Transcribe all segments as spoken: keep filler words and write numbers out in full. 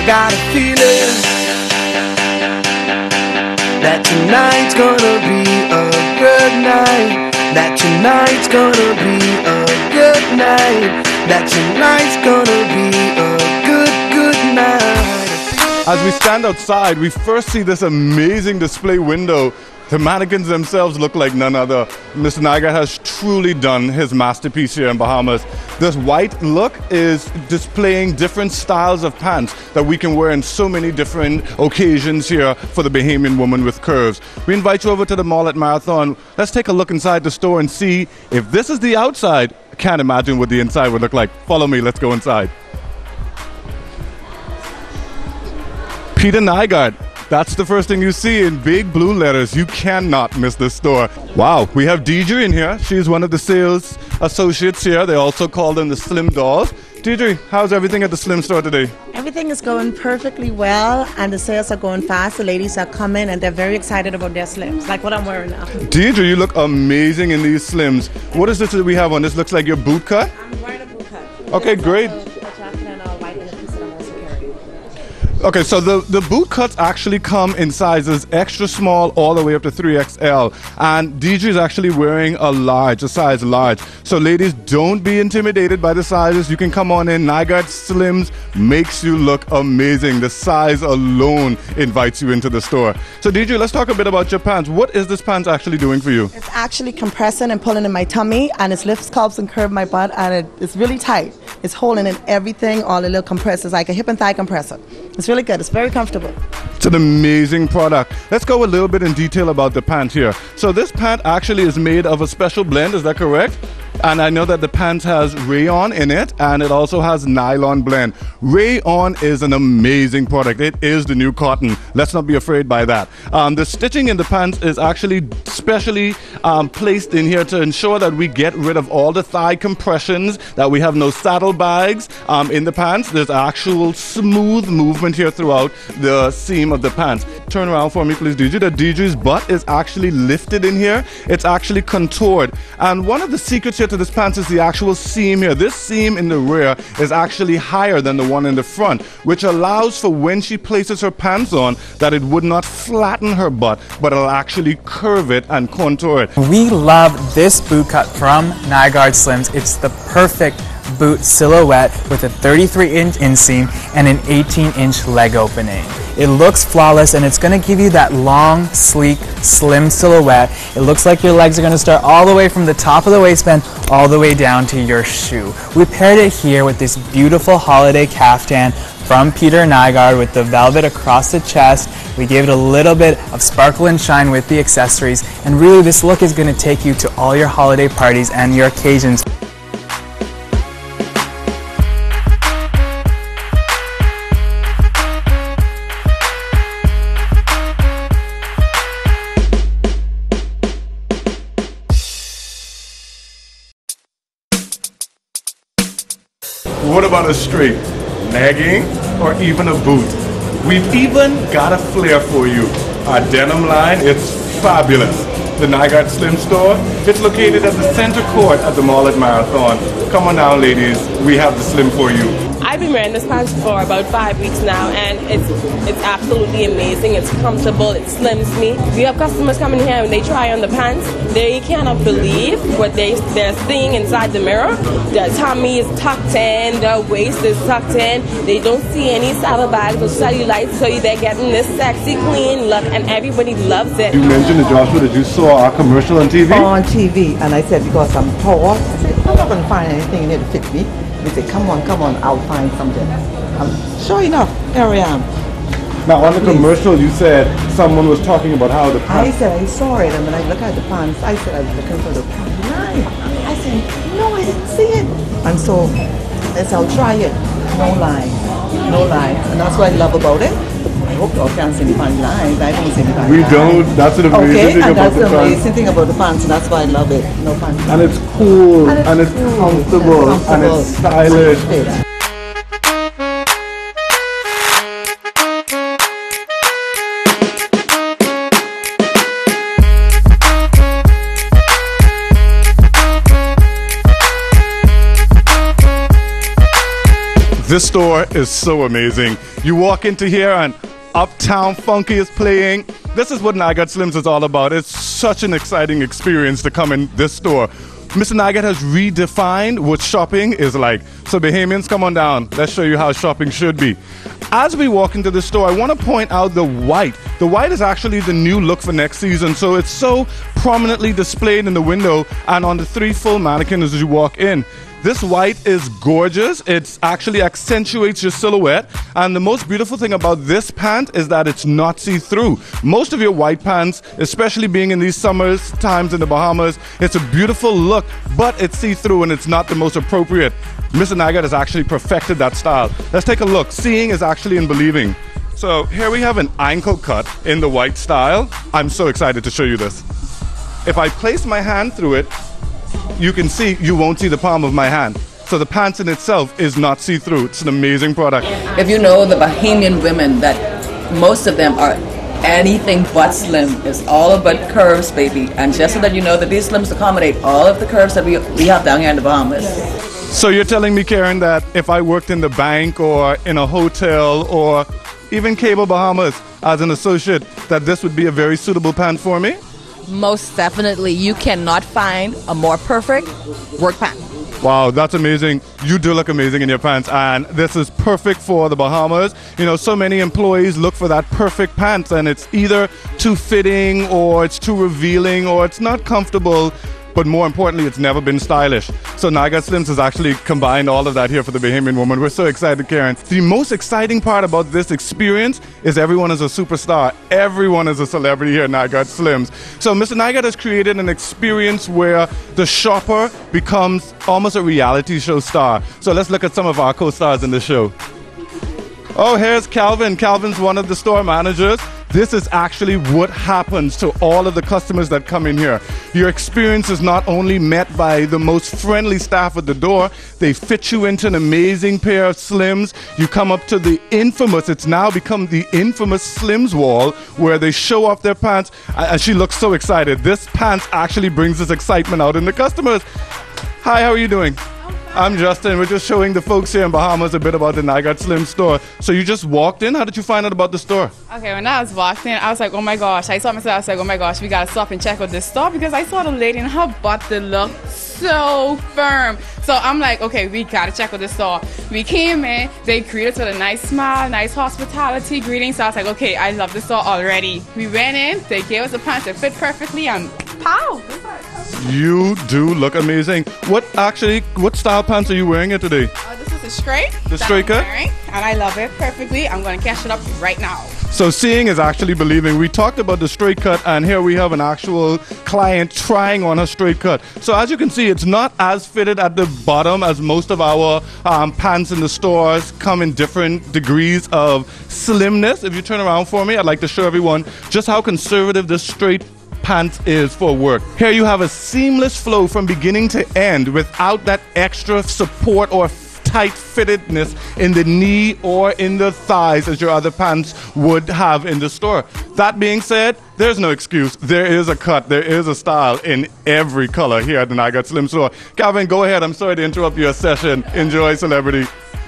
got a feeling that tonight's gonna be a good night. That tonight's gonna be a good night. That tonight's gonna be a good, good night. As we stand outside, we first see this amazing display window. The mannequins themselves look like none other. Mister Nygaard has truly done his masterpiece here in Bahamas. This white look is displaying different styles of pants that we can wear in so many different occasions here for the Bahamian woman with curves. We invite you over to the mall at Marathon. Let's take a look inside the store and see if this is the outside. I can't imagine what the inside would look like. Follow me, let's go inside. Peter Nygaard. That's the first thing you see in big blue letters. You cannot miss this store. Wow, we have Deidre in here. She's one of the sales associates here. They also call them the Slim Dolls. Deidre, how's everything at the Slim store today? Everything is going perfectly well, and the sales are going fast. The ladies are coming, and they're very excited about their Slims, like what I'm wearing now. Deidre, you look amazing in these Slims. What is this that we have on? This looks like your boot cut? I'm wearing a boot cut. Okay, great. Okay, so the, the boot cuts actually come in sizes extra small all the way up to three X L. And Deidre is actually wearing a large, a size large. So ladies, don't be intimidated by the sizes. You can come on in. Nygaard Slims makes you look amazing. The size alone invites you into the store. So Deidre, let's talk a bit about your pants. What is this pants actually doing for you? It's actually compressing and pulling in my tummy, and it's lift sculpts and curve my butt, and it, it's really tight. It's holding in everything, all the little compressors, like a hip and thigh compressor. It's really good. It's very comfortable. It's an amazing product. Let's go a little bit in detail about the pant here. So this pant actually is made of a special blend, is that correct? And I know that the pant has rayon in it, and it also has nylon blend. Rayon is an amazing product. It is the new cotton. Let's not be afraid by that. Um, the stitching in the pants is actually specially um, placed in here to ensure that we get rid of all the thigh compressions, that we have no saddlebags um, in the pants. There's actual smooth movement here throughout the seam of the pants. Turn around for me, please, Deidre. The Deidre's butt is actually lifted in here. It's actually contoured. And one of the secrets here to this pants is the actual seam here. This seam in the rear is actually higher than the one in the front, which allows for when she places her pants on that it would not flatten her butt, but it'll actually curve it and contour it. We love this boot cut from Nygaard Slims. It's the perfect boot silhouette with a thirty-three inch inseam and an eighteen inch leg opening. It looks flawless, and it's going to give you that long, sleek, slim silhouette. It looks like your legs are going to start all the way from the top of the waistband all the way down to your shoe. We paired it here with this beautiful holiday caftan from Peter Nygaard with the velvet across the chest. We gave it a little bit of sparkle and shine with the accessories, and really this look is going to take you to all your holiday parties and your occasions. What about a straight, legging, or even a boot? We've even got a flair for you. Our denim line, it's fabulous. The Nygaard Slim store, it's located at the center court at the mall at Marathon. Come on now, ladies, we have the Slim for you. I've been wearing this pants for about five weeks now, and it's it's absolutely amazing. It's comfortable, it slims me. We have customers coming here and they try on the pants. They cannot believe what they, they're seeing inside the mirror. Their tummy is tucked in, their waist is tucked in. They don't see any saddlebags or cellulite, so they're getting this sexy, clean look, and everybody loves it. You mentioned to Joshua that you saw our commercial on T V? On T V, and I said, because I'm tall, I said, I'm not going to find anything in here to fit me. He said, come on, come on, I'll find something. Um, sure enough, here I am. Now on the commercial you said someone was talking about how the pants... I said, I saw it, and when I look at the pants, I said I was looking for the pants line. I said, no, I didn't see it. And so, I said, I'll try it. No line, no lines. And that's what I love about it. I hope y'all can't see the pants lines. I don't see the pants We lines. don't, that's an amazing okay, thing and about that's the the pants. amazing thing about the pants, and that's why I love it. No pants. And it's cool, And it's, and it's cool, comfortable, and it's, and it's stylish. And it's fit. This store is so amazing. You walk into here and Uptown Funky is playing. This is what Nygaard Slims is all about. It's such an exciting experience to come in this store. Mister Nygaard has redefined what shopping is like. So Bahamians, come on down. Let's show you how shopping should be. As we walk into the store, I want to point out the white. The white is actually the new look for next season, so it's so prominently displayed in the window and on the three full mannequins as you walk in. This white is gorgeous. It actually accentuates your silhouette. And the most beautiful thing about this pant is that it's not see-through. Most of your white pants, especially being in these summers times in the Bahamas, it's a beautiful look, but it's see-through and it's not the most appropriate. Mister Nygaard has actually perfected that style. Let's take a look. Seeing is actually in believing. So here we have an ankle cut in the white style. I'm so excited to show you this. If I place my hand through it, you can see, you won't see the palm of my hand. So the pants in itself is not see-through. It's an amazing product. If you know the Bahamian women, that most of them are anything but slim. It's all about curves, baby. And just so that you know that these slims accommodate all of the curves that we, we have down here in the Bahamas. So you're telling me, Karen, that if I worked in the bank or in a hotel or even Cable Bahamas as an associate, that this would be a very suitable pant for me? Most definitely. You cannot find a more perfect work pant. Wow, that's amazing. You do look amazing in your pants, and this is perfect for the Bahamas. You know, so many employees look for that perfect pants, and it's either too fitting or it's too revealing or it's not comfortable. But more importantly, it's never been stylish. So Nygaard Slims has actually combined all of that here for the Bahamian woman. We're so excited, Karen. The most exciting part about this experience is everyone is a superstar. Everyone is a celebrity here at Nygaard Slims. So Mister Nygaard has created an experience where the shopper becomes almost a reality show star. So let's look at some of our co-stars in the show. Oh, here's Calvin. Calvin's one of the store managers. This is actually what happens to all of the customers that come in here. Your experience is not only met by the most friendly staff at the door, they fit you into an amazing pair of Slims. You come up to the infamous, it's now become the infamous Slims wall, where they show off their pants, and she looks so excited. This pants actually brings this excitement out in the customers. Hi, how are you doing? I'm Justin. We're just showing the folks here in Bahamas a bit about the Nygaard Slims store. So you just walked in? How did you find out about the store? Okay, when I was walking in, I was like, oh my gosh. I saw myself, I was like, oh my gosh, we gotta stop and check out this store, because I saw the lady and her butt that looked so firm. So I'm like, okay, we gotta check out this store. We came in, they greeted us with a nice smile, nice hospitality greeting. So I was like, okay, I love this store already. We went in, they gave us a pants that fit perfectly, and pow! You do look amazing. What actually, what style pants are you wearing here today? Uh, this is a straight. The straight cut? And I love it perfectly. I'm gonna catch it up right now. So seeing is actually believing. We talked about the straight cut, and here we have an actual client trying on a straight cut. So as you can see, it's not as fitted at the bottom as most of our um, pants in the stores come in different degrees of slimness. If you turn around for me, I'd like to show everyone just how conservative this straight pants is for work. Here you have a seamless flow from beginning to end without that extra support or tight fittedness in the knee or in the thighs as your other pants would have in the store. That being said, there's no excuse. There is a cut, there is a style in every color here at the Nygaard Slims store. Calvin, go ahead. I'm sorry to interrupt your session. Enjoy, celebrity.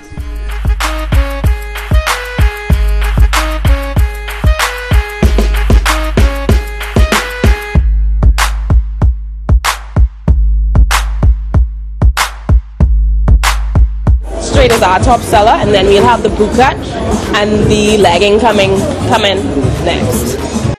Straight is our top seller, and then we'll have the boot cut and the legging coming coming next.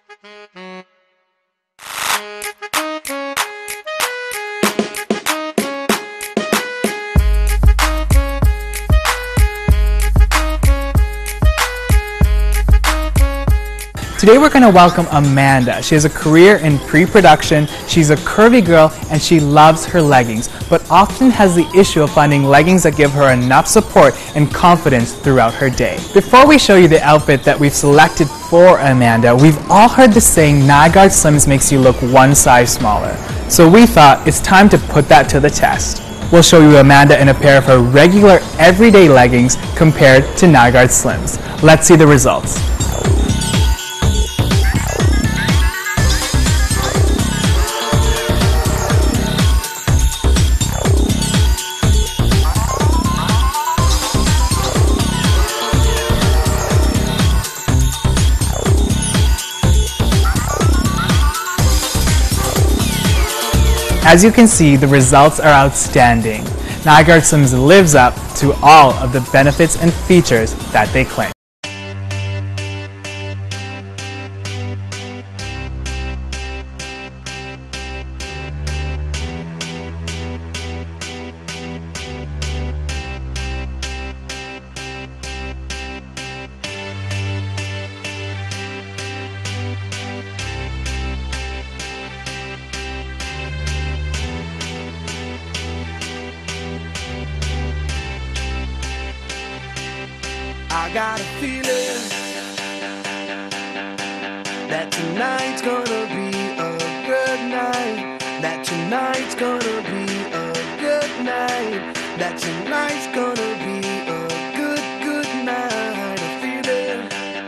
Today we're going to welcome Amanda. She has a career in pre-production, she's a curvy girl, and she loves her leggings, but often has the issue of finding leggings that give her enough support and confidence throughout her day. Before we show you the outfit that we've selected for Amanda, we've all heard the saying Nygaard Slims makes you look one size smaller. So we thought it's time to put that to the test. We'll show you Amanda in a pair of her regular everyday leggings compared to Nygaard Slims. Let's see the results. As you can see, the results are outstanding. Nygaard Slims lives up to all of the benefits and features that they claim. I got a feeling that tonight's gonna be a good night. That tonight's gonna be a good night. That tonight's gonna be a good, good night. A feeling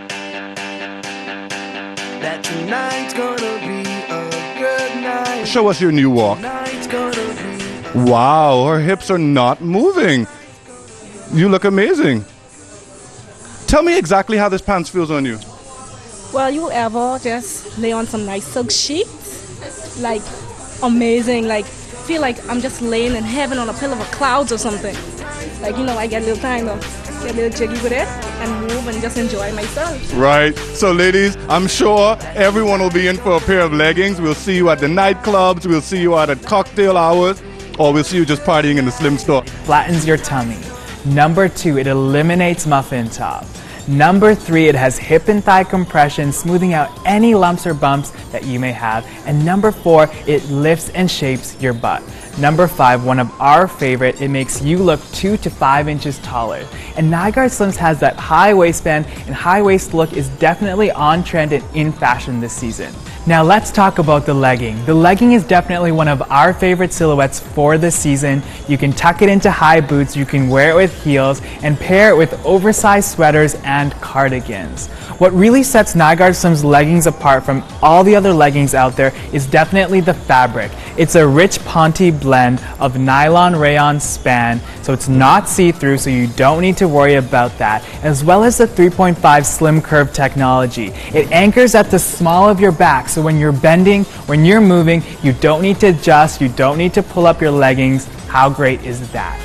that tonight's gonna be a good night. Show us your new walk. Tonight's gonna be Wow, her hips are not moving. You look amazing. Tell me exactly how this pants feels on you. Well, you ever just lay on some nice silk sheets? Like, amazing. Like, feel like I'm just laying in heaven on a pillow of clouds or something. Like, you know, I get a little time to get a little jiggy with it and move and just enjoy myself. Right. So, ladies, I'm sure everyone will be in for a pair of leggings. We'll see you at the nightclubs. We'll see you out at cocktail hours. Or we'll see you just partying in the Slim store. Flattens your tummy. Number two, it eliminates muffin top. Number three, it has hip and thigh compression, smoothing out any lumps or bumps that you may have. And number four, it lifts and shapes your butt. Number five, one of our favorite, it makes you look two to five inches taller. And Nygaard Slims has that high waistband and high waist look is definitely on trend and in fashion this season. Now let's talk about the legging. The legging is definitely one of our favorite silhouettes for this season. You can tuck it into high boots, you can wear it with heels, and pair it with oversized sweaters and cardigans. What really sets Nygaard Slims leggings apart from all the other leggings out there is definitely the fabric. It's a rich ponte blend of nylon rayon span, so it's not see-through, so you don't need to worry about that, as well as the three point five slim curve technology. It anchors at the small of your back, so when you're bending, when you're moving, you don't need to adjust, you don't need to pull up your leggings. How great is that?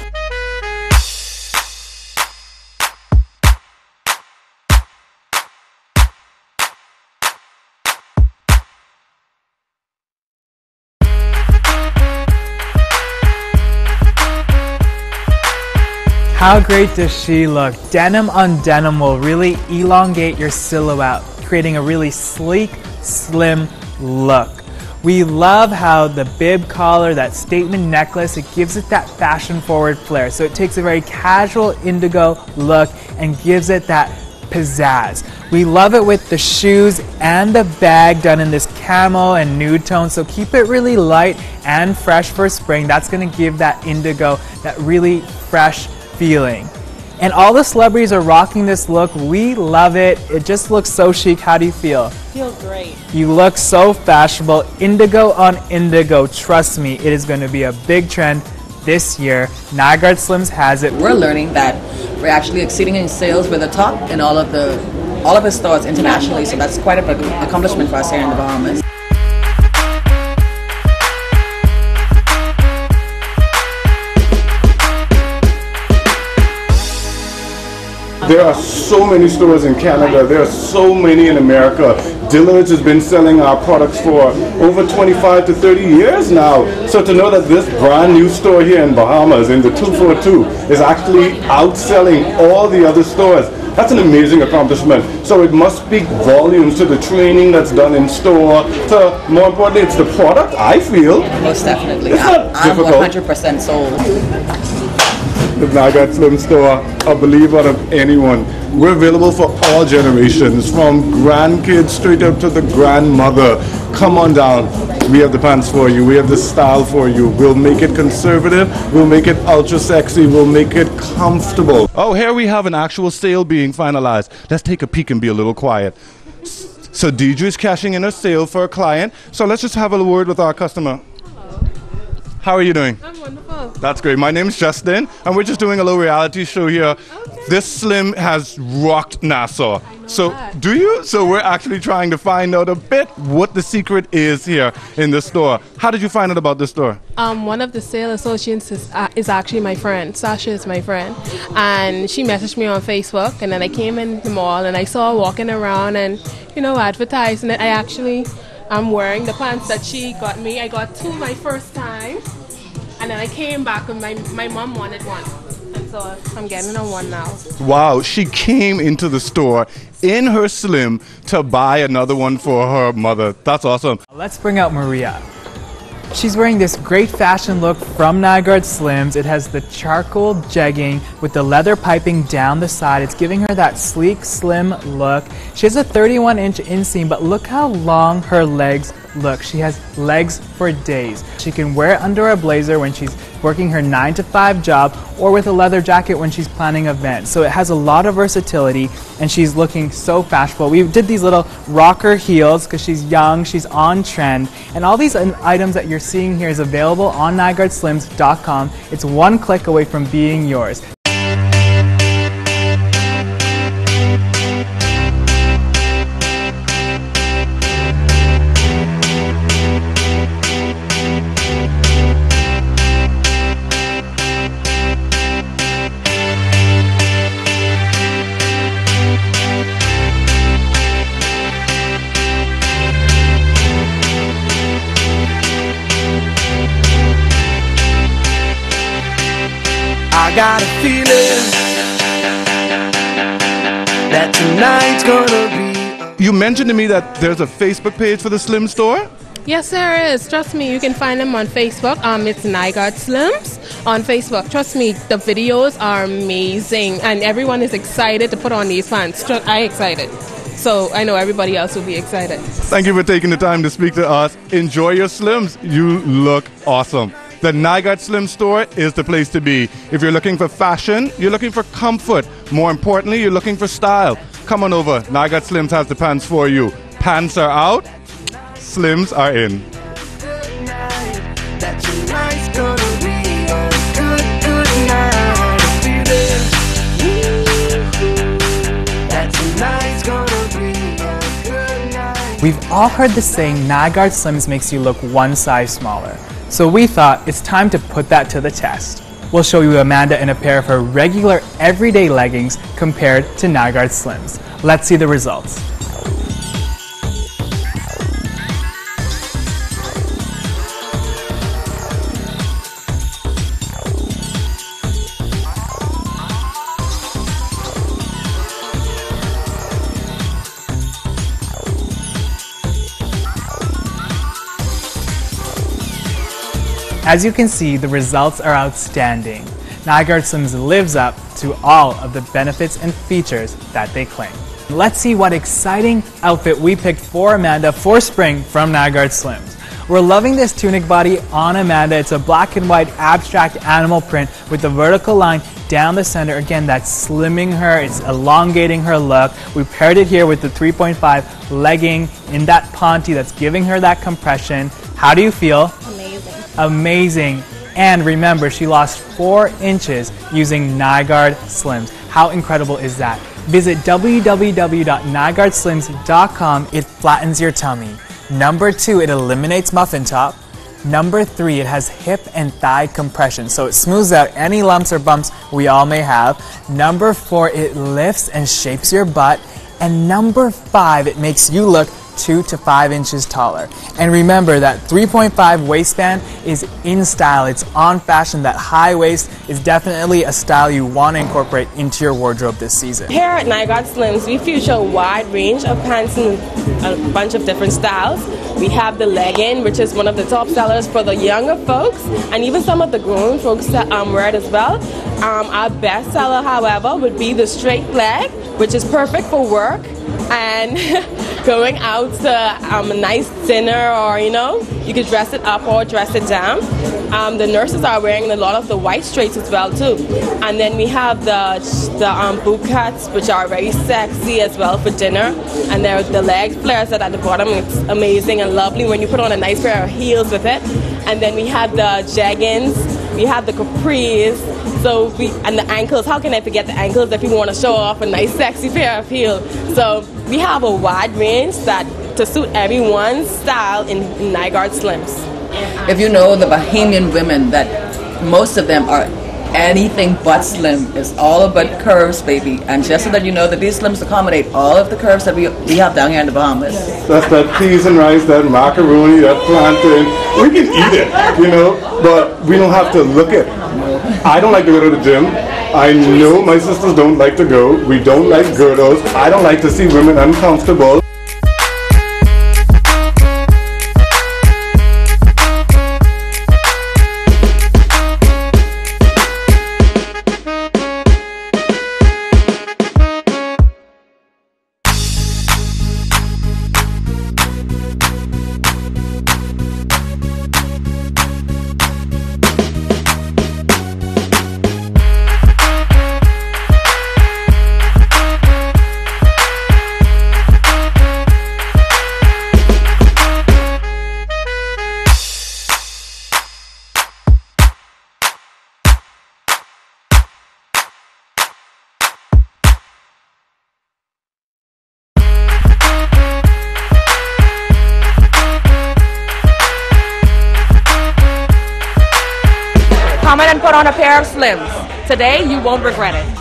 How great does she look? Denim on denim will really elongate your silhouette, creating a really sleek, slim look. We love how the bib collar, that statement necklace, it gives it that fashion forward flair. So it takes a very casual indigo look and gives it that pizzazz. We love it with the shoes and the bag done in this camel and nude tone, so keep it really light and fresh for spring. That's going to give that indigo that really fresh feeling. And all the celebrities are rocking this look. We love it. It just looks so chic. How do you feel? Feel great. You look so fashionable. Indigo on indigo. Trust me, it is going to be a big trend this year. Nygaard Slims has it. We're learning that we're actually exceeding in sales with the top in all of the all of the stores internationally. So that's quite an accomplishment for us here in the Bahamas. There are so many stores in Canada. There are so many in America. Dillard's has been selling our products for over twenty-five to thirty years now. So to know that this brand new store here in Bahamas, in the two forty-two, is actually outselling all the other stores, that's an amazing accomplishment. So it must speak volumes to the training that's done in store. To, more importantly, it's the product, I feel. Most definitely. It's not I'm difficult. one hundred percent sold. The Nygaard Slim store, a believer of anyone. We're available for all generations, from grandkids straight up to the grandmother. Come on down. We have the pants for you. We have the style for you. We'll make it conservative. We'll make it ultra sexy. We'll make it comfortable. Oh, here we have an actual sale being finalized. Let's take a peek and be a little quiet. So Deidre's cashing in a sale for a client. So let's just have a word with our customer. How are you doing? I'm wonderful. That's great. My name is Justin, and we're just doing a little reality show here. Okay. This Slim has rocked Nassau. So, that. do you? So, we're actually trying to find out a bit what the secret is here in the store. How did you find out about this store? Um, one of the sales associates is, uh, is actually my friend. Sasha is my friend. And she messaged me on Facebook, and then I came in the mall, and I saw her walking around and, you know, advertising it. I actually... I'm wearing the pants that she got me. I got two my first time, and then I came back and my, my mom wanted one. And so I'm getting on one now. Wow, she came into the store in her Slim to buy another one for her mother. That's awesome. Let's bring out Maria. She's wearing this great fashion look from Nygaard Slims. It has the charcoal jegging with the leather piping down the side. It's giving her that sleek, slim look. She has a thirty-one inch inseam, but look how long her legs look. She has legs for days. She can wear it under a blazer when she's working her nine to five job, or with a leather jacket when she's planning events. So it has a lot of versatility, and she's looking so fashionable. We did these little rocker heels because she's young, she's on trend, and all these items that you're seeing here is available on Nygaard Slims dot com. It's one click away from being yours. I got a feeling that tonight's gonna be. You mentioned to me that there's a Facebook page for the Slim store? Yes, there is. Trust me, you can find them on Facebook. Um, it's Nygaard Slims on Facebook. Trust me, the videos are amazing, and everyone is excited to put on these pants. I'm excited. So I know everybody else will be excited. Thank you for taking the time to speak to us. Enjoy your Slims. You look awesome. The Nygaard Slim store is the place to be. If you're looking for fashion, you're looking for comfort. More importantly, you're looking for style. Come on over. Nygaard Slims has the pants for you. Pants are out. Slims are in. We've all heard the saying, Nygaard Slims makes you look one size smaller. So we thought it's time to put that to the test. We'll show you Amanda in a pair of her regular everyday leggings compared to Nygaard Slims. Let's see the results. As you can see, the results are outstanding. Nygaard Slims lives up to all of the benefits and features that they claim. Let's see what exciting outfit we picked for Amanda for spring from Nygaard Slims. We're loving this tunic body on Amanda. It's a black and white abstract animal print with the vertical line down the center. Again, that's slimming her, it's elongating her look. We paired it here with the three point five legging in that ponte that's giving her that compression. How do you feel? Amazing. Amazing. And remember, she lost four inches using Nygaard Slims. How incredible is that? Visit w w w dot nygaard slims dot com. It flattens your tummy. Number two, it eliminates muffin top. Number three, it has hip and thigh compression, so it smooths out any lumps or bumps we all may have. Number four, it lifts and shapes your butt. And number five, it makes you look two to five inches taller. And remember that three point five waistband is in style. It's on fashion. That high waist is definitely a style you want to incorporate into your wardrobe this season. Here at Nygaard Slims, we feature a wide range of pants in a bunch of different styles. We have the legging, which is one of the top sellers for the younger folks, and even some of the grown folks that um, wear it as well. Um, our best seller, however, would be the straight leg, which is perfect for work. and going out to um, a nice dinner, or you know, you could dress it up or dress it down. Um, the nurses are wearing a lot of the white straights as well too, and then we have the the um, boot cuts, which are very sexy as well for dinner, and there the leg flares that at the bottom. It's amazing and lovely when you put on a nice pair of heels with it. And then we have the jeggings, we have the capris, so we and the ankles. How can I forget the ankles if you want to show off a nice sexy pair of heels? So we have a wide range that to suit everyone's style in, in Nygaard Slims. If you know the Bahamian women, that most of them are anything but slim. It's all about curves, baby. And just so that you know that these slims accommodate all of the curves that we, we have down here in the Bahamas. That's that peas and rice, that macaroni, that plantain. We can eat it, you know, but we don't have to look it. I don't like to go to the gym. I know my sisters don't like to go. We don't like girdles. I don't like to see women uncomfortable. Come in and put on a pair of Slims. Today, you won't regret it.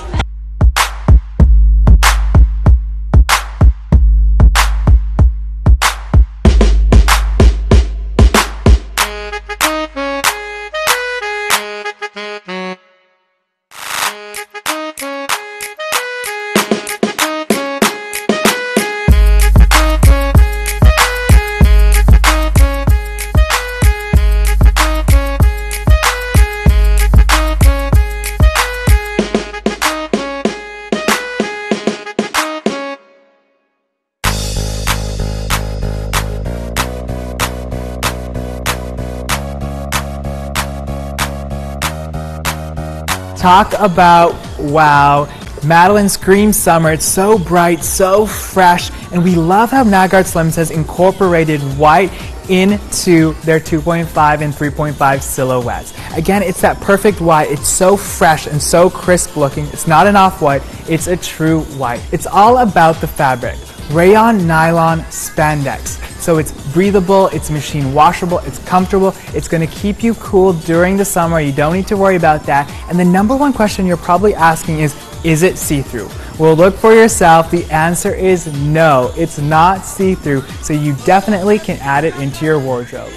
Talk about wow. Madeline screams summer. It's so bright, so fresh, and we love how Nygaard Slims has incorporated white into their two point five and three point five silhouettes. Again, it's that perfect white. It's so fresh and so crisp looking. It's not an off-white, it's a true white. It's all about the fabric. Rayon nylon spandex. So it's breathable, it's machine washable, it's comfortable, it's going to keep you cool during the summer. You don't need to worry about that. And the number one question you're probably asking is, is it see-through? Well, look for yourself. The answer is no, it's not see-through, so you definitely can add it into your wardrobe.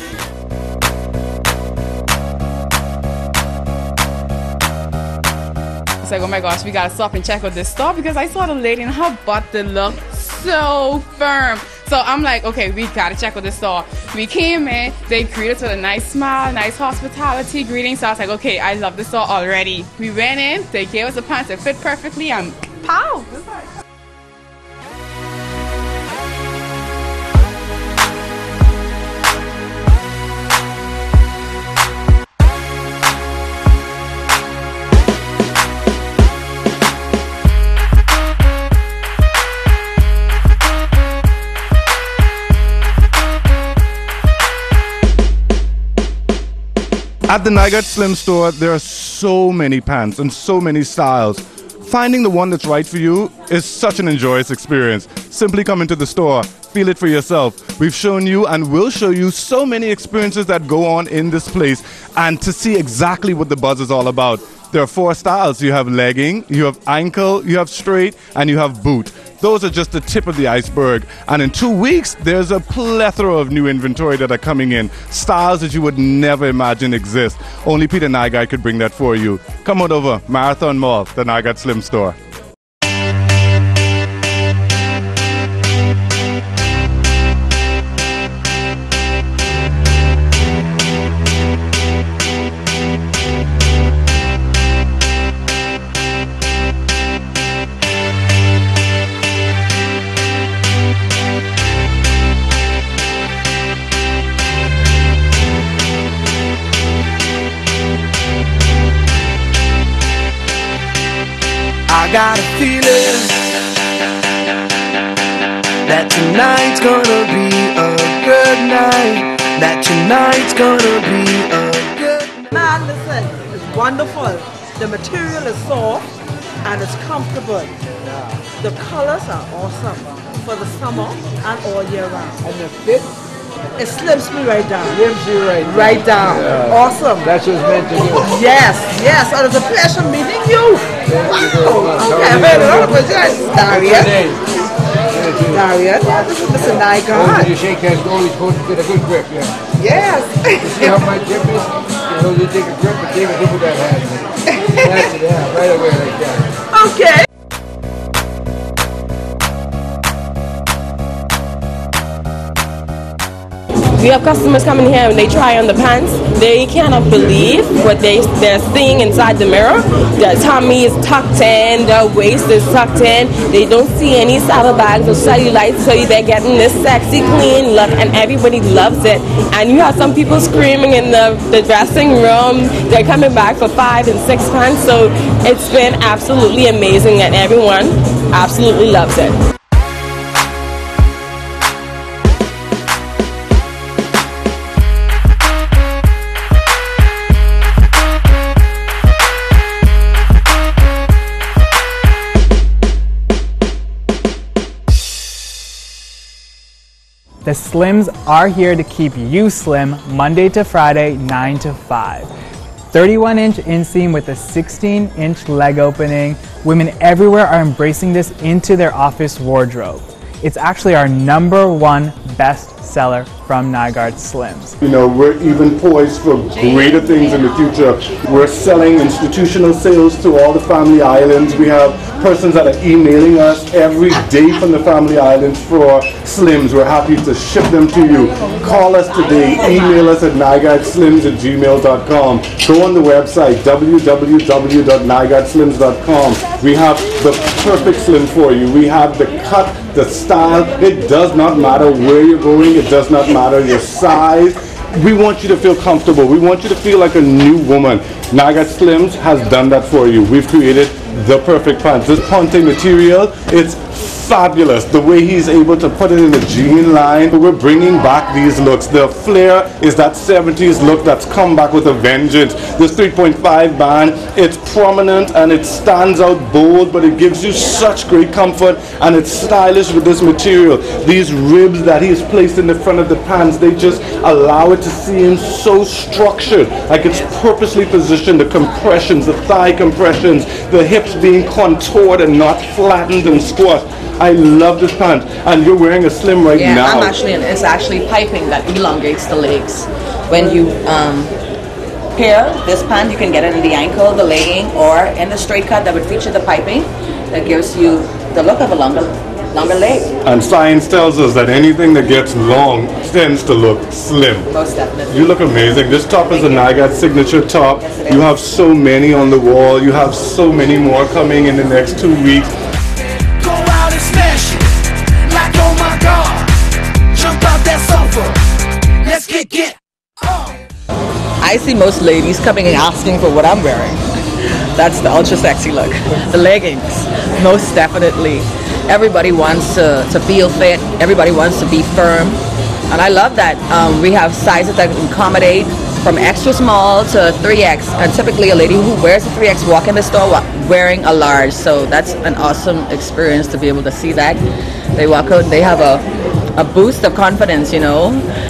It's like, oh my gosh, we gotta stop and check out this store because I saw the lady and her butt did look so firm. So I'm like, okay, we gotta check out this store. We came in, they greeted us with a nice smile, nice hospitality greeting. So I was like, okay, I love this store already. We went in, they gave us the pants that fit perfectly, and pow! At the Nygaard Slim store, there are so many pants and so many styles. Finding the one that's right for you is such an enjoyous experience. Simply come into the store, feel it for yourself. We've shown you and will show you so many experiences that go on in this place, and to see exactly what the buzz is all about. There are four styles. You have legging, you have ankle, you have straight, and you have boot. Those are just the tip of the iceberg. And in two weeks, there's a plethora of new inventory that are coming in. Styles that you would never imagine exist. Only Peter Nygaard could bring that for you. Come on over, Marathon Mall, the Nygaard Slim store. got a feeling that tonight's gonna be a good night. That tonight's gonna be a good night. Man, listen, it's wonderful. The material is soft and it's comfortable. The colors are awesome for the summer and all year round. And the fit? It slims me right down. Slims you right down. Right down. Yeah. Awesome. That's what's meant to do. Yes, yes. And it's a pleasure meeting you. Wow. Okay, very good. Darian. Darian. This is Mister Nygaard. When you shake hands, always hold get a good grip, yeah. Yes. You see how my grip is? You know, you take a grip and take a dip with that hand. That's it, yeah, right away like that. Okay. We have customers coming here and they try on the pants. They cannot believe what they, they're seeing inside the mirror. Their tummy is tucked in, their waist is tucked in. They don't see any saddlebags or cellulite, so they're getting this sexy, clean look, and everybody loves it. And you have some people screaming in the, the dressing room. They're coming back for five and six pants, so it's been absolutely amazing, and everyone absolutely loves it. The Slims are here to keep you slim Monday to Friday, nine to five. thirty-one inch inseam with a sixteen inch leg opening. Women everywhere are embracing this into their office wardrobe. It's actually our number one best seller from Nygaard Slims. You know, we're even poised for greater things in the future. We're selling institutional sales to all the family islands. We have persons that are emailing us every day from the family islands for Slims. We're happy to ship them to you. Call us today. Email us at nygaard slims at gmail dot com. Go on the website w w w dot nygaard slims dot com. We have the perfect slim for you. We have the cut, the style. It does not matter where you're going. It does not matter your size. We want you to feel comfortable. We want you to feel like a new woman. Nygaard Slims has done that for you. We've created the perfect pants. This ponte material, it's fabulous. The way he's able to put it in a jean line. We're bringing back these looks. The flare is that seventies look that's come back with a vengeance. This three point five band, it's prominent and it stands out bold, but it gives you such great comfort and it's stylish with this material. These ribs that he's placed in the front of the pants, they just allow it to seem so structured. Like it's purposely positioned, the compressions, the thigh compressions, the hips being contoured and not flattened and squashed. I love this pant, and you're wearing a slim right yeah, now. Yeah, I'm actually, it's actually piping that elongates the legs. When you um, pair this pant, you can get it in the ankle, the legging, or in the straight cut that would feature the piping that gives you the look of a longer, longer leg. And science tells us that anything that gets long tends to look slim. Most definitely. You look amazing. This top is a Nygaard signature top. Yes, you have so many on the wall. You have so many more coming in the next two weeks. I see most ladies coming and asking for what I'm wearing. That's the ultra sexy look. The leggings, most definitely. Everybody wants to, to feel fit. Everybody wants to be firm. And I love that. Um, we have sizes that can accommodate from extra small to three X. And typically a lady who wears a three X walk in the store wearing a large. So that's an awesome experience to be able to see that. They walk out and they have a, a boost of confidence, you know.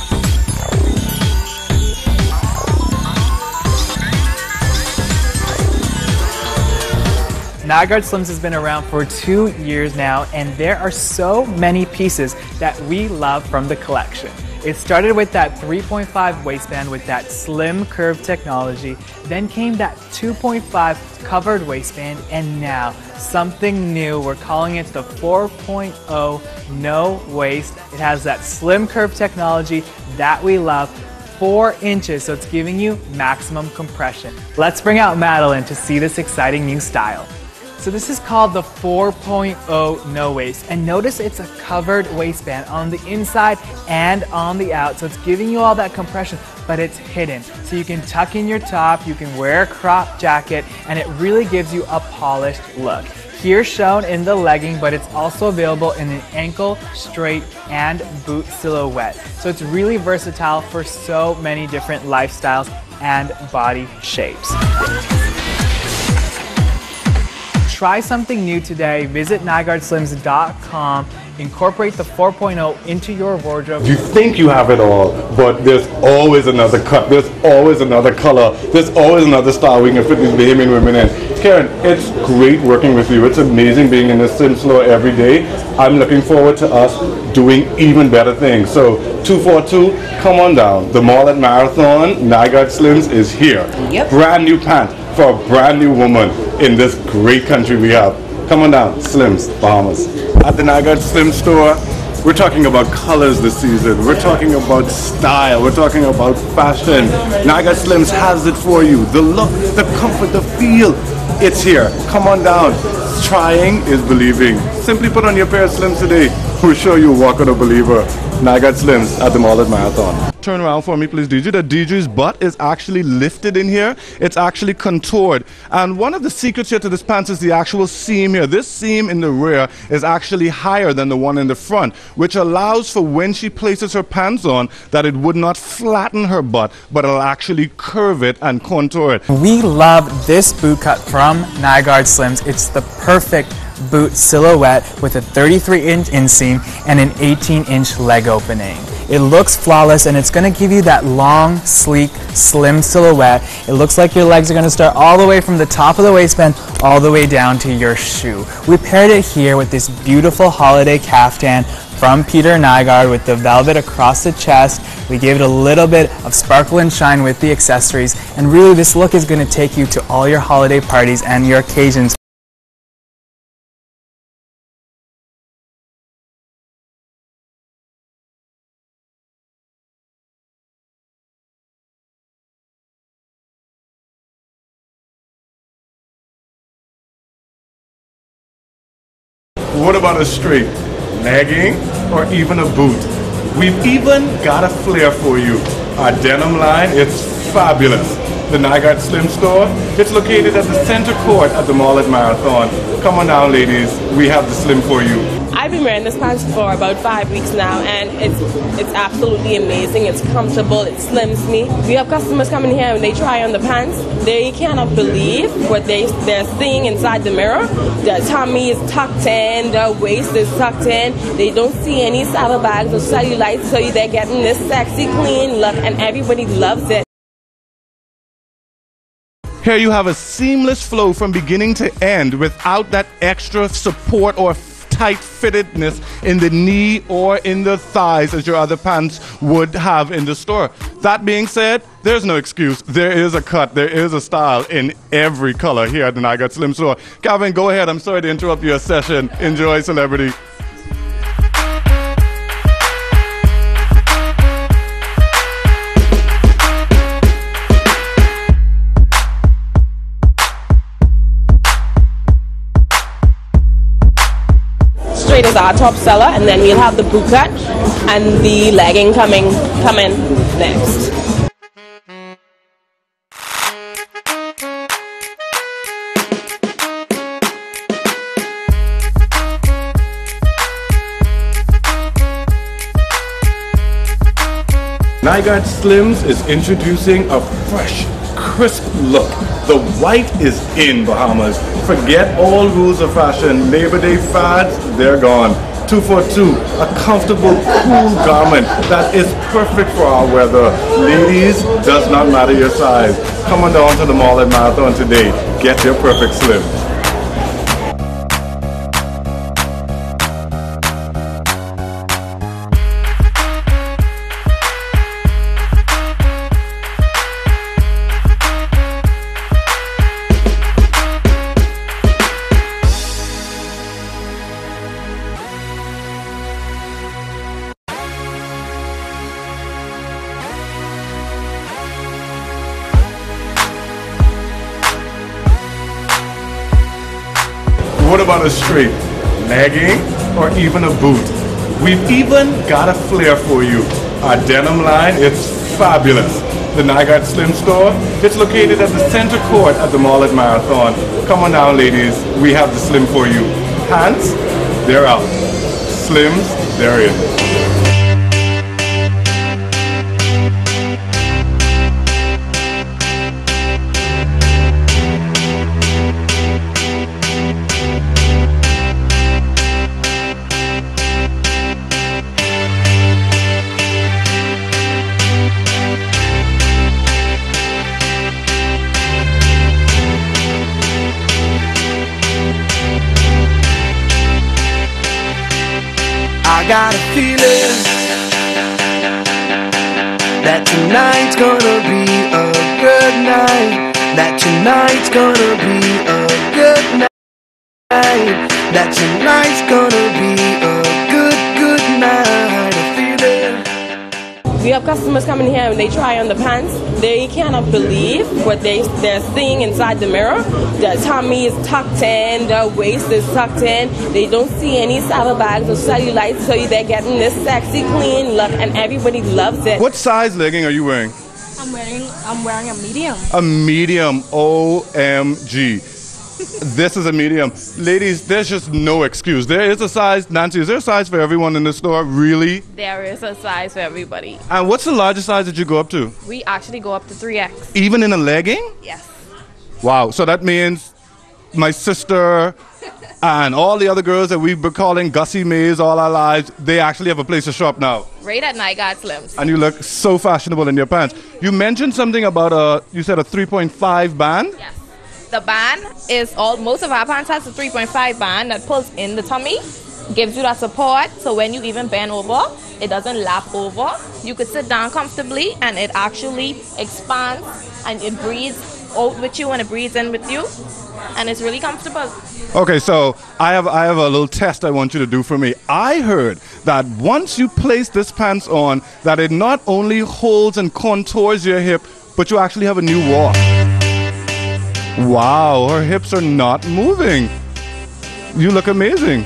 Nygaard Slims has been around for two years now, and there are so many pieces that we love from the collection. It started with that three point five waistband with that slim curve technology, then came that two point five covered waistband, and now something new. We're calling it the four point oh no waist. It has that slim curve technology that we love. Four inches, so it's giving you maximum compression. Let's bring out Madeline to see this exciting new style. So this is called the four point oh no waist, and notice it's a covered waistband on the inside and on the out, so it's giving you all that compression, but it's hidden. So you can tuck in your top, you can wear a crop jacket, and it really gives you a polished look. here shown in the legging, but it's also available in an ankle, straight, and boot silhouette. So it's really versatile for so many different lifestyles and body shapes. Try something new today. Visit Nygaard Slims dot com. Incorporate the four point oh into your wardrobe. You think you have it all, but there's always another cut, there's always another color, there's always another style we can fit these Bahamian women in. Karen, it's great working with you. It's amazing being in the Slim store every day. I'm looking forward to us doing even better things. So two four two, come on down. The mall at Marathon, Nygaard Slims is here. Yep. Brand new pant for a brand new woman in this great country we have. Come on down, Slims, Bahamas. At the Nygaard Slim store, we're talking about colors this season. We're talking about style. We're talking about fashion. Nygaard Slims has it for you. The look, the comfort, the feel. It's here. Come on down. Trying is believing. Simply put on your pair of Slims today. We'll show you walk on a believer. Nygaard Slims at the mall at Marathon. Turn around for me, please, D J. The D J's butt is actually lifted in here. It's actually contoured. And one of the secrets here to this pants is the actual seam here. This seam in the rear is actually higher than the one in the front, which allows for when she places her pants on that it would not flatten her butt, but it'll actually curve it and contour it. We love this boot cut from Nygaard Slims. It's the perfect boot silhouette with a thirty-three inch inseam and an eighteen inch leg opening. It looks flawless, and it's going to give you that long, sleek, slim silhouette. It looks like your legs are going to start all the way from the top of the waistband all the way down to your shoe. We paired it here with this beautiful holiday caftan from Peter Nygaard with the velvet across the chest. We gave it a little bit of sparkle and shine with the accessories, and really this look is going to take you to all your holiday parties and your occasions. What about a straight, legging, or even a boot? We've even got a flair for you. Our denim line, it's fabulous. The Nygaard Slim store, it's located at the center court at the mall at Marathon. Come on down, ladies. We have the Slim for you. I've been wearing this pants for about five weeks now, and it's it's absolutely amazing. It's comfortable, it slims me. We have customers coming here and they try on the pants. They cannot believe what they, they're seeing inside the mirror. Their tummy is tucked in, their waist is tucked in. They don't see any saddlebags or cellulite, so they're getting this sexy, clean look, and everybody loves it. Here you have a seamless flow from beginning to end without that extra support or tight fittedness in the knee or in the thighs as your other pants would have in the store. That being said, there's no excuse. There is a cut, there is a style in every color here at the Nygaard Slim store. Calvin, go ahead. I'm sorry to interrupt your session. Enjoy, celebrity. Straight is our top seller, and then we'll have the boot cut and the legging coming coming next. Nygaard Slims is introducing a fresh, crisp look. The white is in, Bahamas. Forget all rules of fashion. Labor Day fads, they're gone. two four two, a comfortable, cool garment that is perfect for our weather. Ladies, does not matter your size. Come on down to the mall at Marathon today. Get your perfect slim. What about a straight, legging, or even a boot? We've even got a flair for you. Our denim line, it's fabulous. the Nygaard Slim store. It's located at the center court at the mall at Marathon. Come on down, ladies. We have the Slim for you. Pants, they're out. Slims, they're in. I got a feeling that tonight's gonna be a good night. That tonight's gonna be a good night. That tonight's gonna be a good, good night. A feeling. We have customers coming here and they try on the pants. They cannot believe what they, they're seeing inside the mirror. Their tummy is tucked in, their waist is tucked in. They don't see any saddlebags or cellulite, so they're getting this sexy, clean look, and everybody loves it. What size legging are you wearing? I'm wearing I'm wearing a medium. A medium. O M G. This is a medium. Ladies, there's just no excuse. There is a size. Nancy, is there a size for everyone in the store? Really? There is a size for everybody. And what's the largest size that you go up to? We actually go up to three X. Even in a legging? Yes. Wow. So that means my sister and all the other girls that we've been calling Gussie Mays all our lives, they actually have a place to shop now. Right at Nygaard Slims. And you look so fashionable in your pants. You mentioned something about a, you said a three point five band? Yes. The band is all, most of our pants has a three point five band that pulls in the tummy, gives you that support, so when you even bend over, it doesn't lap over. You could sit down comfortably and it actually expands and it breathes out with you and it breathes in with you, and it's really comfortable. Okay, so I have I have a little test I want you to do for me. I heard that once you place this pants on, that it not only holds and contours your hip, but you actually have a new walk. Wow, her hips are not moving. You look amazing.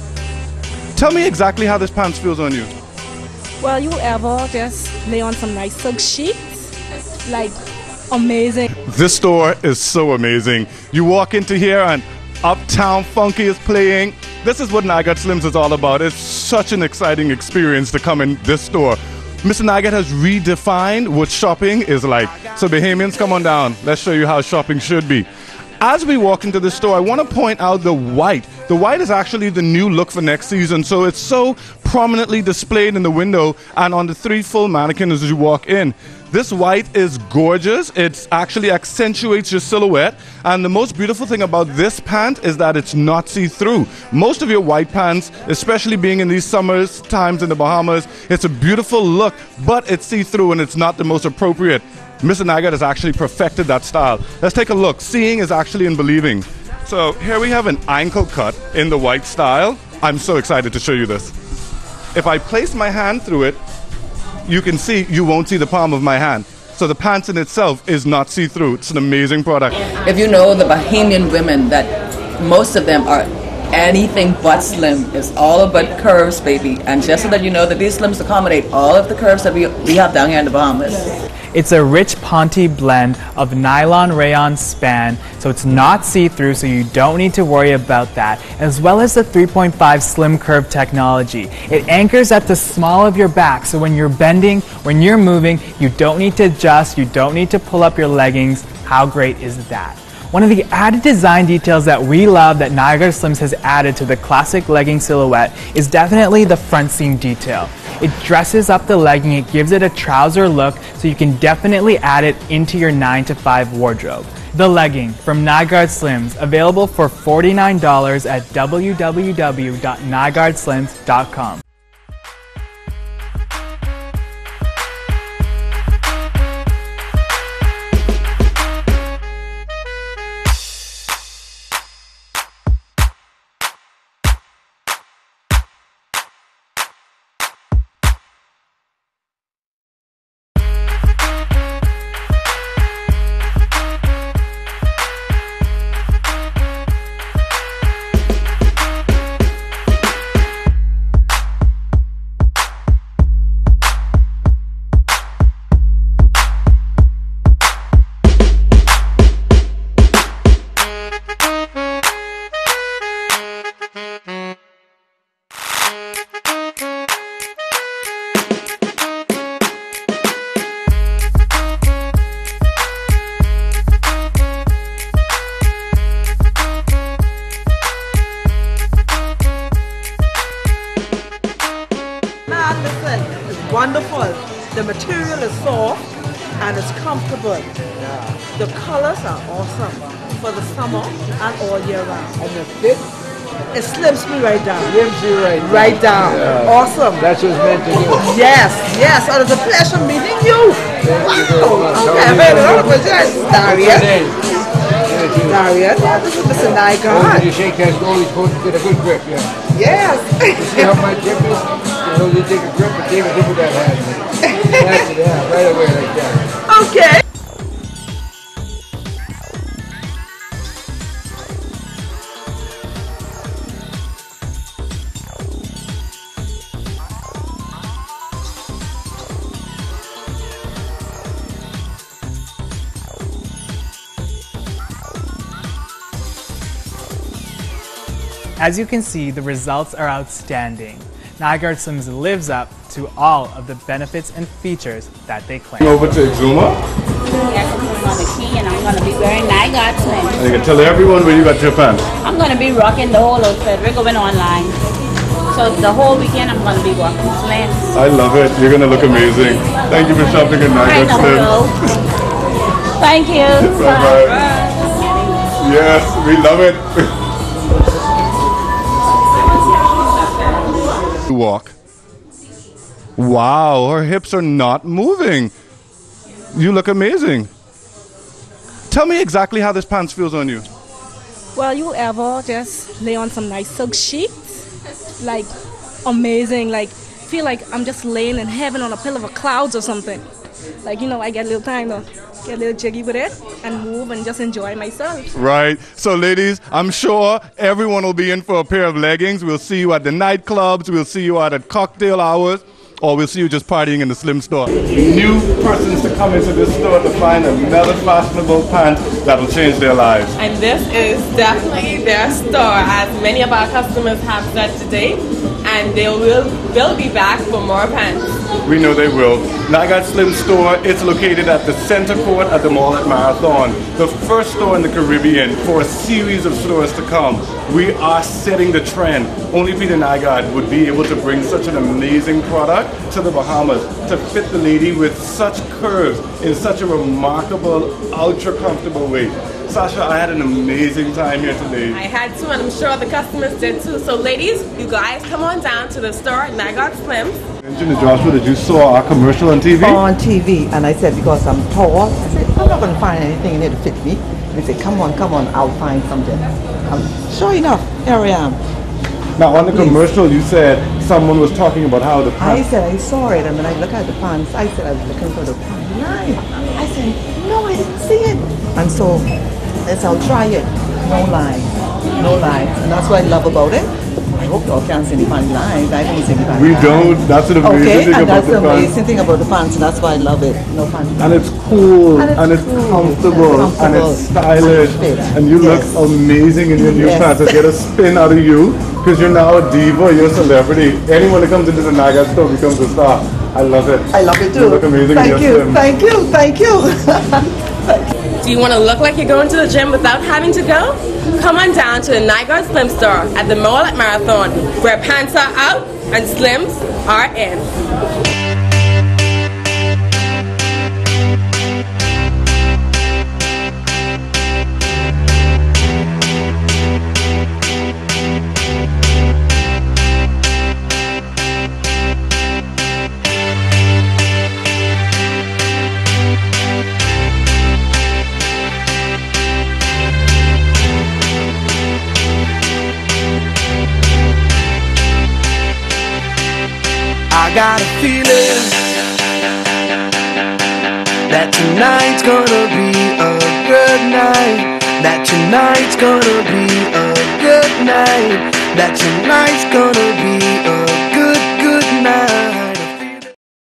Tell me exactly how this pants feels on you. Well, you ever just lay on some nice silk sheets? Like, amazing. This store is so amazing. You walk into here and Uptown Funky is playing. This is what Nygaard Slims is all about. It's such an exciting experience to come in this store. Mister Nygaard has redefined what shopping is like. So Bahamians, come on down. Let's show you how shopping should be. As we walk into the store, I want to point out the white. The white is actually the new look for next season, so it's so prominently displayed in the window and on the three full mannequins as you walk in. This white is gorgeous. It actually accentuates your silhouette. And the most beautiful thing about this pant is that it's not see-through. Most of your white pants, especially being in these summers times in the Bahamas, it's a beautiful look, but it's see-through and it's not the most appropriate. Mister Nygaard has actually perfected that style. Let's take a look. Seeing is actually in believing. So here we have an ankle cut in the white style. I'm so excited to show you this. If I place my hand through it, you can see, you won't see the palm of my hand. So the pants in itself is not see-through. It's an amazing product. If you know the Bahamian women, that most of them are anything but slim. It's all about curves, baby. And just so that you know that these slims accommodate all of the curves that we, we have down here in the Bahamas. It's a rich Ponte blend of nylon rayon span, so it's not see-through, so you don't need to worry about that, as well as the three point five slim curve technology. It anchors at the small of your back, so when you're bending, when you're moving, you don't need to adjust, you don't need to pull up your leggings. How great is that? One of the added design details that we love that Nygaard Slims has added to the classic legging silhouette is definitely the front seam detail. It dresses up the legging, it gives it a trouser look, so you can definitely add it into your nine to five wardrobe. The legging from Nygaard Slims, available for forty-nine dollars at w w w dot nygaard slims dot com. wonderful. The material is soft and it's comfortable. The colors are awesome for the summer and all year round. And the fit? It slims me right down. Slims you right down. Right down. Yeah. Awesome. That's what's meant to do. Yes, yes. Oh, it's a pleasure meeting you. Thank you very much. Okay, How are you very doing? good. What's your Daria? What's your name? Daria. This is Mister Oh, Nygaard. when you shake hands, always supposed to get a good grip, yeah. Yes. You see how my grip is? You know, you take a grip, but take a grip with that hand. That's it, yeah, right away like that. Okay. As you can see, the results are outstanding. Nygaard Slims lives up to all of the benefits and features that they claim. Over to Exuma. Yes, I'm on the key and I'm going to be wearing Nygaard Slims. And you can tell everyone where you got your pants. I'm going to be rocking the whole outfit. We're going online. So the whole weekend I'm going to be rocking Slims. I love it. You're going to look amazing. Thank you for shopping at Right Nygaard now, Slims. girl. Thank you. Bye-bye. Yes, we love it. Walk. Wow, her hips are not moving. You look amazing. Tell me exactly how this pants feels on you. Well, you ever just lay on some nice silk sheets? Like, amazing. Like, feel like I'm just laying in heaven on a pillow of clouds or something. Like, you know, I get a little time to get a little jiggy with it and move and just enjoy myself. Right. So, ladies, I'm sure everyone will be in for a pair of leggings. We'll see you at the nightclubs. We'll see you out at cocktail hours. Or we'll see you just partying in the Slim store. New persons to come into this store to find another fashionable pant that will change their lives. And this is definitely their store, as many of our customers have said today, and they will will be back for more pants. We know they will. Nygaard Slim store, it's located at the center court at the mall at Marathon. The first store in the Caribbean for a series of stores to come. We are setting the trend. Only Peter Nygaard would be able to bring such an amazing product to the Bahamas to fit the lady with such curves in such a remarkable, ultra comfortable way. Sasha, I had an amazing time here today. I had to, and I'm sure the customers did too. So ladies, you guys come on down to the store at Nygaard Slims. Mentioned to Joshua that you saw our commercial on T V? On T V, and I said, because I'm tall, I said, I'm not going to find anything in there to fit me. They said, come on, come on, I'll find something. Um, sure enough, here I am. Now, on the commercial, you said someone was talking about how the I pants... said, I saw it, and when I look at the pants, I said, I was looking for the pants line. I said, no, I didn't see it. And so, I said, I'll try it. No line, no lines. And that's what I love about it. I hope y'all can't see the pants lines. I don't see the pants We lines. don't. That's an amazing okay, thing and about that's the the pants. amazing thing about the pants, and that's why I love it. No pants. And it's cool, And it's and it's, cool, comfortable, and it's and it's stylish, Fit. and you Yes. look amazing in your new Yes. pants. I get a spin out of you, because you're now a diva, you're a celebrity. Anyone that comes into the Nygaard store becomes a star. I love it. I love it too. You look amazing Thank in you, your slim. thank you, thank you. Do you want to look like you're going to the gym without having to go? Come on down to the Nygaard Slim store at the mall at Marathon, where pants are out and slims are in. I got a feeling that tonight's gonna be a good night. That tonight's gonna be a good night. That tonight's gonna be a